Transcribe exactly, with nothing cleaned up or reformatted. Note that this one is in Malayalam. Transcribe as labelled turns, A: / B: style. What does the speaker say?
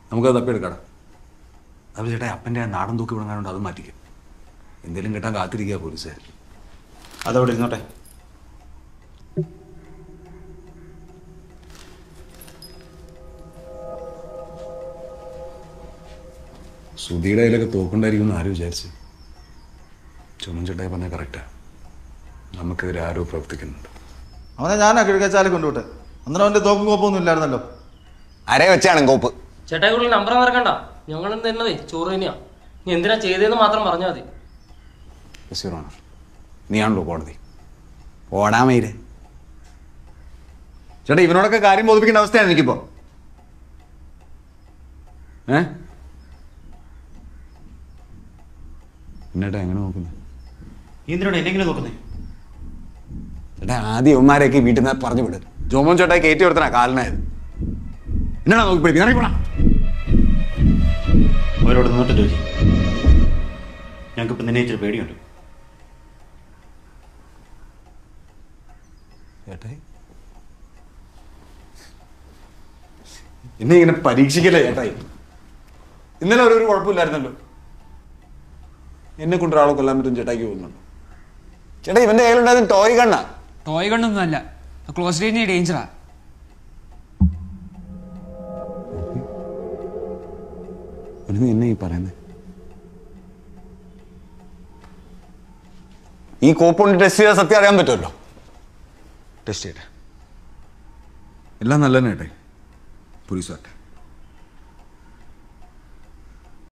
A: നമുക്കത് തപ്പിയെടുക്കാം. അപ്പോൾ ചേട്ടാ അപ്പൻ്റെ നാടൻ തൂക്കി വിടങ്ങാനുണ്ട്, അത് മാറ്റിക്കും. എന്തെങ്കിലും കിട്ടാൻ കാത്തിരിക്കുക പോലീസ്.
B: അതവിടെ ഇരുന്നോട്ടെ.
A: സുധിയുടെ കയ്യിലൊക്കെ തോക്കുണ്ടായിരിക്കുമെന്ന് ആരും വിചാരിച്ചു. ചുമൻ ചേട്ടായി പറഞ്ഞാൽ കറക്റ്റാ. നമുക്കെതിരെ ആരോ പ്രവർത്തിക്കുന്നുണ്ട്.
B: അവനെ ഞാനാ കിഴക്കച്ചാലെ കൊണ്ടുവിട്ടെ. അന്നേരം അവൻ്റെ തോക്കും കോപ്പൊന്നും ഇല്ലായിരുന്നല്ലോ.
C: ആരെ വെച്ചാണ് കോപ്പ്?
D: ചേട്ടായി കൂടുതൽ നമ്പർ മറക്കണ്ട. ഞങ്ങൾ തന്നതേ ചോറ് തന്നെയാ. നീ എന്തിനാ ചെയ്തതെന്ന് മാത്രം പറഞ്ഞാൽ മതി.
A: നീയാണല്ലോ കോടതി.
C: ഓടാൻ വൈര്
A: ചേട്ടാ ഇവനോടൊക്കെ കാര്യം ബോധിപ്പിക്കേണ്ട അവസ്ഥയാണ് എനിക്കിപ്പോ. ഏ എന്നേട്ടാ എങ്ങനെ നോക്കുന്നത്?
B: എന്തിനോട് എന്നെങ്കിലും നോക്കുന്നേ?
C: ചേട്ടാ ആദ്യം ഇവന്മാരെയൊക്കെ വീട്ടിൽ നിന്ന് പറഞ്ഞു വിടും.
A: ജോമോൻ ചേട്ടായി കയറ്റി കൊടുത്തനാ കാലിനായത്. എന്നാടാ നോക്കി പിടിക്കുക? ഇറങ്ങിപ്പോടാ.
B: അവരോട് നിന്നിട്ട് ചോദിച്ചു. ഞങ്ങൾക്കിപ്പോൾ നിന്നെ ഇച്ചിരി പേടിയുണ്ട്.
A: ചേട്ടായി എന്നെ ഇങ്ങനെ പരീക്ഷിക്കല്ലേ ചേട്ടായി? ഇന്നലെ ഒരു കുഴപ്പമില്ലായിരുന്നല്ലോ. എന്നെ കൊണ്ട് ഒരാളെ കൊല്ലാൻ പറ്റും ചേട്ടായിക്ക് തോന്നുന്നുണ്ടോ?
C: ചേട്ടാ ഇവന്റെ കയ്യിലുണ്ടായിരുന്ന ടോയ് കണ്ണാ.
E: ടോയ് കണ്ണൊന്നും അല്ല, ക്ലോസ് റേഞ്ച് ഡേഞ്ചറാ.
A: എന്നെ ഈ പറയുന്നത്
C: ഈ കോപ്പുകൊണ്ട് ടെസ്റ്റ് ചെയ്താൽ സത്യം അറിയാൻ പറ്റുമല്ലോ.
A: ടെസ്റ്റ് ചെയ്യട്ടെ. എല്ലാം നല്ലതന്നെ ചേട്ടായി. പോലീസ് വരട്ടെ.